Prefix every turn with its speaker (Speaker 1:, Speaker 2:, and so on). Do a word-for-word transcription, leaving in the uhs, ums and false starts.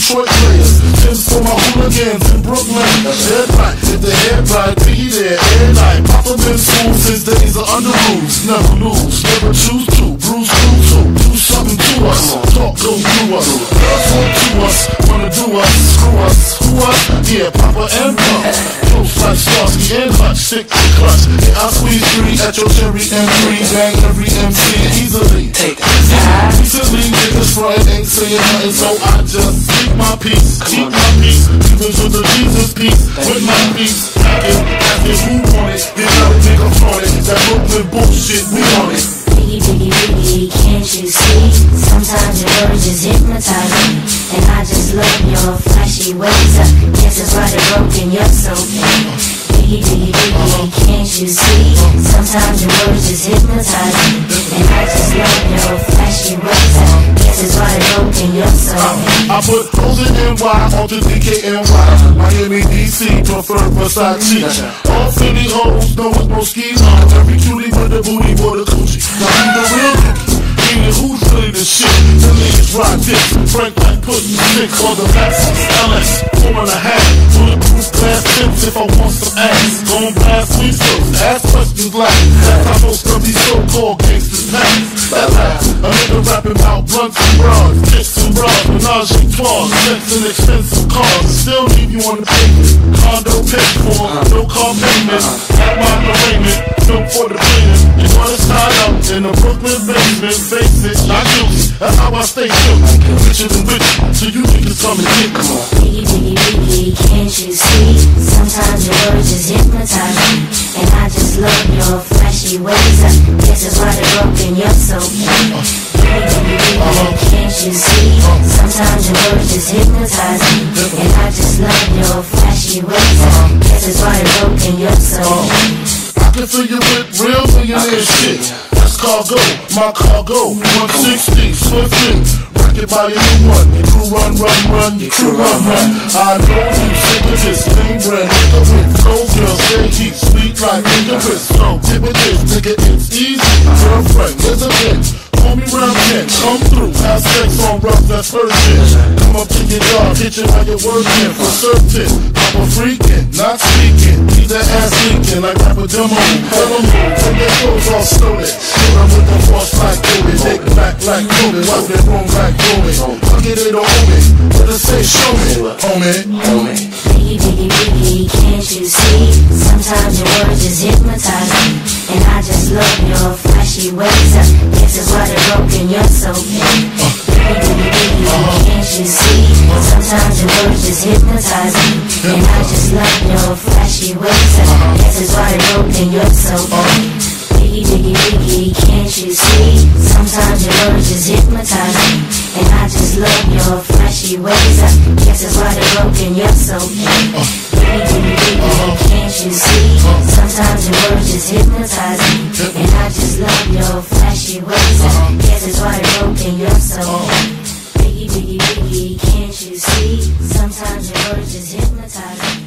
Speaker 1: Detroit players. Tim's for my hooligans in Brooklyn. Dead right, if the head right, be there every night. Papa been school since days of under rules. Never lose, never choose to. Bruce, through to do something to us. Talk go through us. Girls want to us, wanna do us. Screw us, who us? Yeah, Papa and Pump. Close like Starsky and Hutch, stick to clutch. Yeah, I squeeze three at your cherry M three. Bang every M C easily.
Speaker 2: Take that.
Speaker 1: Recently, niggas front ain't saying nothing, so I just keep my peace, keep my peace, even to the Jesus peace, with my peace. Asking, asking who want it, get out of nigga front it. That Brooklyn bullshit, we on it.
Speaker 3: Biggie, biggie, biggie, can't you see? Sometimes your words just hypnotize me, and I just love your flashy ways. I guess that's why they're broken, you're so big. Biggie, biggie, biggie, can't you see? Sometimes your words just hypnotize me, and I just love your flashy ways. I guess that's why they're broken, you're so big.
Speaker 1: I put O's in N Y onto D K N Y. Miami, D C, prefer Versace. All Philly hoes know it's broskies on. Every cutie with the booty for the coochie. Now who the real niggas? Meaning who's really the shit? The niggas ride dicks. Frank like pudding six or the Lexus L S four and a half. Bulletproof glass tips if I want some ass. Gon' blast me first. Ask questions like that's how most of these so-called gangsters pass. A nigga rapping about blunts and bras, kicks and bras, menage a trois, sex and expensive cars. Still leave you on the pavement. Condo paid for, no car payment. At my arraignment, no for the payment. You want us tied up in the Brooklyn basement. Face it, not guilty. That's how I stay guilty. Richer than rich, so you niggas come and get me.
Speaker 3: Biggie, biggie, biggie, can't you see? Sometimes your words just hypnotize me, and I just love your flashy ways. I guess that's why they're broken, you're so big. Biggie, biggie, biggie, can't you see? Sometimes your words just hypnotize me, and I just love your flashy ways. I guess that's why they're broken, you're so big.
Speaker 1: I can fill you with real millionaire shit. That's cargo, my cargo, one sixty, swiftly. Wreck it by your new one. Your crew run, run, run, your crew run, run. I know you sick of this clean bread, nigga with cold girls, they heat sweet like nigga. So, tip with this, nigga, it's easy. Girlfriend, there's a bitch. Call me round ten, come through, have sex on rough, that's first shit. Come up to your job, hit you while you're working, for certain. I'm a freaking, not speaking. Keep that ass leaking like rapper demo. Tell them move, take their clothes all stolen. Kill them with the boss like Kobe. Take it back like Kobe, wipe their room like Kobe. Look at it on me, let us say show me, homie, homie.
Speaker 3: Biggie, biggie, biggie, can't you see? Sometimes your words just hypnotize me, and I just love your flashy ways. I guess that's why they're broken, you're so big. Biggie, biggie, biggie, can't you see? Sometimes your words just hypnotize me, and I just love your flashy ways. I guess that's why they're broken, you're so big. Biggie, biggie, biggie, can't you see? Sometimes your words just hypnotize me, and I just love your flashy ways. I guess that's why they're broken, you're so big. Biggie, biggie, biggie, can't you see? Sometimes your words just hypnotize me, and I just love your flashy ways. I guess that's why they're broken, you're so big. Biggie, biggie, biggie, can't you see? Sometimes your words just hypnotize me.